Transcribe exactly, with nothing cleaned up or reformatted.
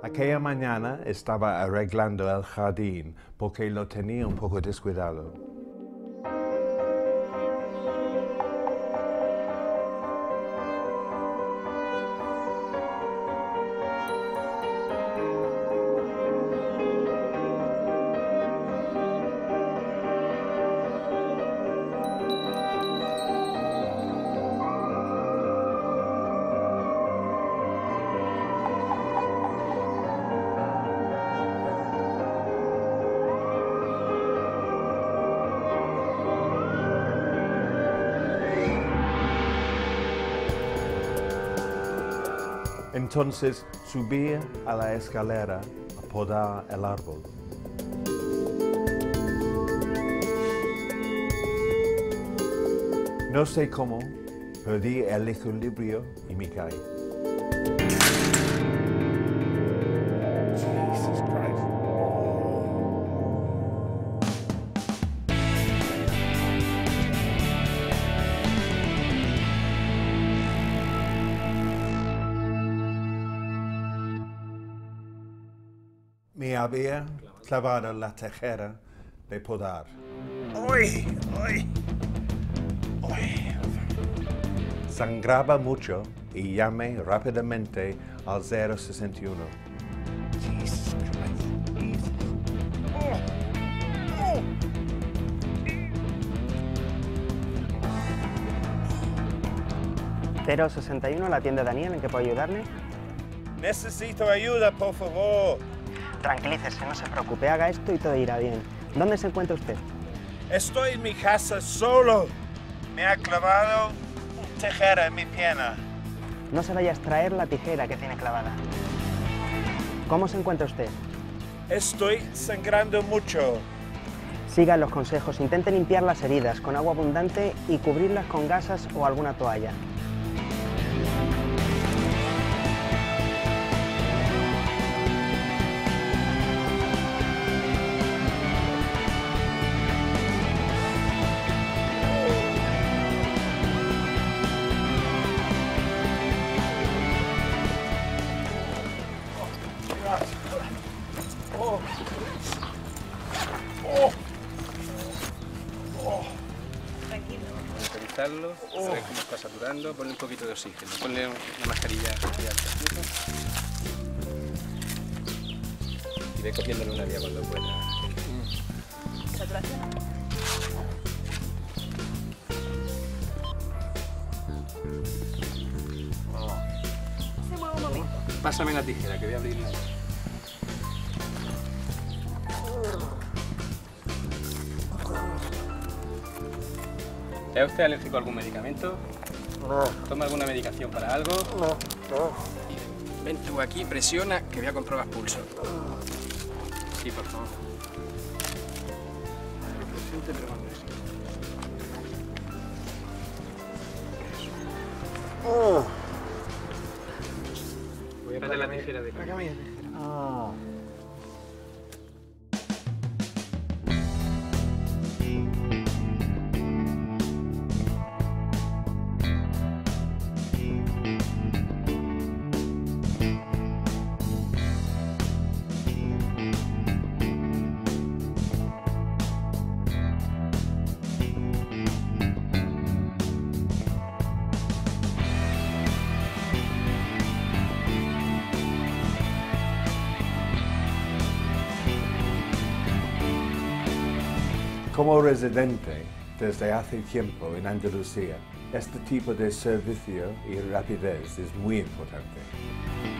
Aquella mañana estaba arreglando el jardín porque lo tenía un poco descuidado. Entonces subí a la escalera a podar el árbol. No sé cómo, perdí el equilibrio y me caí. Jesus Christ. Me había clavado la tijera de podar. ¡Uy! ¡Uy! ¡Uy! Sangraba mucho y llamé rápidamente al cero sesenta y uno. Jesus Christ. Jesus. Oh. Oh. cero sesenta y uno, la tienda Daniel, ¿en qué puedo ayudarle? Necesito ayuda, por favor. Tranquilícese, no se preocupe, haga esto y todo irá bien. ¿Dónde se encuentra usted? Estoy en mi casa solo. Me ha clavado una tijera en mi pierna. No se vaya a extraer la tijera que tiene clavada. ¿Cómo se encuentra usted? Estoy sangrando mucho. Siga los consejos, intente limpiar las heridas con agua abundante y cubrirlas con gasas o alguna toalla. Oh. Oh. Oh. Tranquilo. Revisarlo, a ver cómo está saturando, ponle un poquito de oxígeno, ponle una mascarilla de alta y ve cogiéndole una vía cuando pueda. ¿Saturación? Oh. Se mueve un momento. Pásame la tijera, que voy a abrirla. ¿Es usted alérgico a algún medicamento? No. ¿Toma alguna medicación para algo? No, no. Ven tú aquí, presiona, que voy a comprobar pulso. Sí, por favor. Siente, pero con presión. Oh. Voy a poner la tijera de acá. Oh. Como residente desde hace tiempo en Andalucía, este tipo de servicio y rapidez es muy importante.